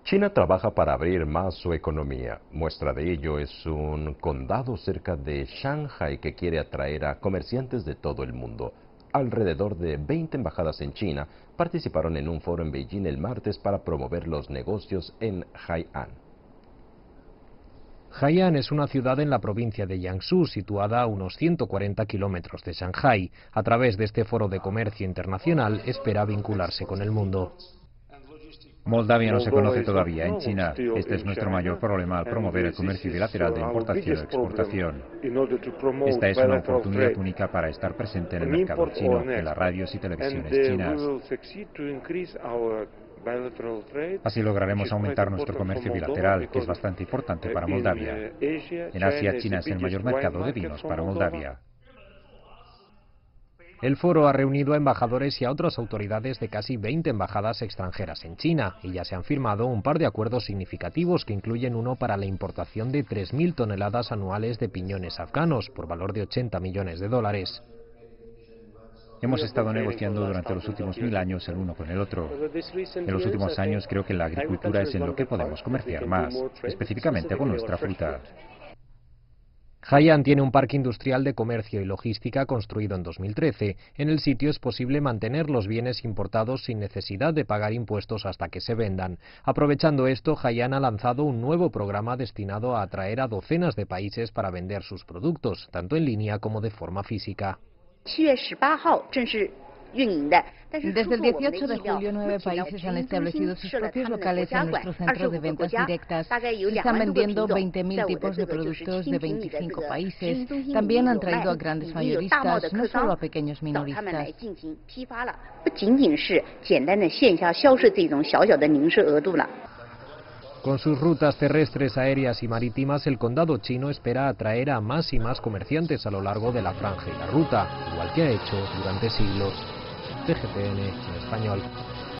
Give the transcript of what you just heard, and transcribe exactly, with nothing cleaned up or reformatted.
China trabaja para abrir más su economía. Muestra de ello es un condado cerca de Shanghai que quiere atraer a comerciantes de todo el mundo. Alrededor de veinte embajadas en China participaron en un foro en Beijing el martes para promover los negocios en Hai'an. Hai'an es una ciudad en la provincia de Jiangsu, situada a unos ciento cuarenta kilómetros de Shanghai. A través de este foro de comercio internacional espera vincularse con el mundo. Moldavia no se conoce todavía en China. Este es nuestro mayor problema al promover el comercio bilateral de importación y exportación. Esta es una oportunidad única para estar presente en el mercado chino, en las radios y televisiones chinas. Así lograremos aumentar nuestro comercio bilateral, que es bastante importante para Moldavia. En Asia, China es el mayor mercado de vinos para Moldavia. El foro ha reunido a embajadores y a otras autoridades de casi veinte embajadas extranjeras en China, y ya se han firmado un par de acuerdos significativos que incluyen uno para la importación de tres mil toneladas anuales de piñones afganos, por valor de ochenta millones de dólares. Hemos estado negociando durante los últimos mil años el uno con el otro. En los últimos años creo que la agricultura es en lo que podemos comerciar más, específicamente con nuestra fruta. Hai'an tiene un parque industrial de comercio y logística construido en dos mil trece. En el sitio es posible mantener los bienes importados sin necesidad de pagar impuestos hasta que se vendan. Aprovechando esto, Hai'an ha lanzado un nuevo programa destinado a atraer a docenas de países para vender sus productos, tanto en línea como de forma física. Desde el dieciocho de julio, nueve países han establecido sus propios locales en nuestro centro de ventas directas. Están vendiendo veinte mil tipos de productos de veinticinco países. También han traído a grandes mayoristas, no solo a pequeños minoristas. Con sus rutas terrestres, aéreas y marítimas, el condado chino espera atraer a más y más comerciantes a lo largo de la franja y la ruta, igual que ha hecho durante siglos. T G P N en español.